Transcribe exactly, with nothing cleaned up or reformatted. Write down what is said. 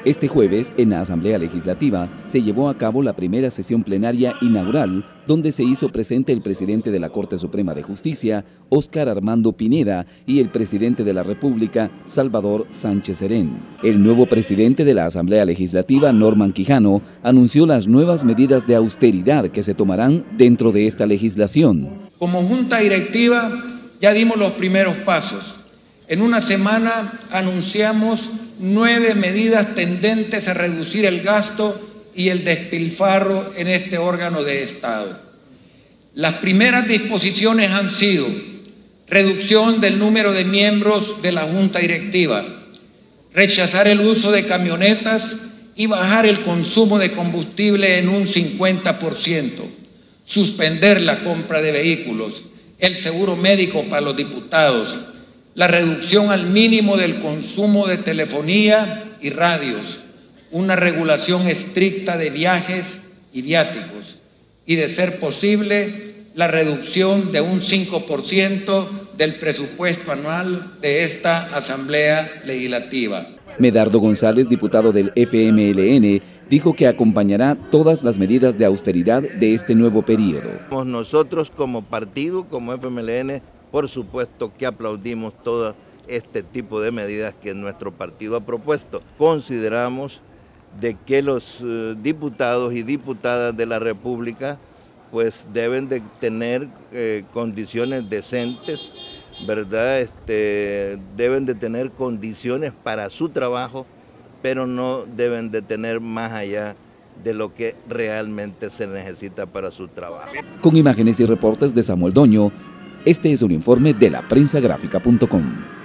Este jueves, en la Asamblea Legislativa, se llevó a cabo la primera sesión plenaria inaugural, donde se hizo presente el presidente de la Corte Suprema de Justicia, Óscar Armando Pineda, y el presidente de la República, Salvador Sánchez Serén. El nuevo presidente de la Asamblea Legislativa, Norman Quijano, anunció las nuevas medidas de austeridad que se tomarán dentro de esta legislación. Como Junta Directiva ya dimos los primeros pasos. En una semana anunciamos nueve medidas tendentes a reducir el gasto y el despilfarro en este órgano de Estado. Las primeras disposiciones han sido reducción del número de miembros de la Junta Directiva, rechazar el uso de camionetas y bajar el consumo de combustible en un cincuenta por ciento, suspender la compra de vehículos, el seguro médico para los diputados, la reducción al mínimo del consumo de telefonía y radios, una regulación estricta de viajes y viáticos y, de ser posible, la reducción de un cinco por ciento del presupuesto anual de esta Asamblea Legislativa. Medardo González, diputado del F M L N, dijo que acompañará todas las medidas de austeridad de este nuevo periodo. Nosotros como partido, como F M L N, por supuesto que aplaudimos todo este tipo de medidas que nuestro partido ha propuesto. Consideramos de que los uh, diputados y diputadas de la República pues deben de tener eh, condiciones decentes, ¿verdad? Este, deben de tener condiciones para su trabajo, pero no deben de tener más allá de lo que realmente se necesita para su trabajo. Con imágenes y reportes de Samuel Doño, este es un informe de la prensa gráfica punto com.